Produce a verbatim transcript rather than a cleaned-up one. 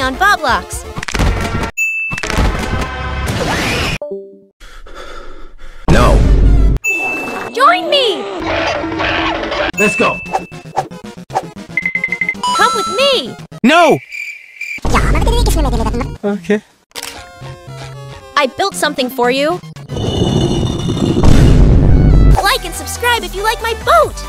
on roblox. No. Join me! Let's go. Come with me! No! Okay. I built something for you. Like and subscribe if you like my boat!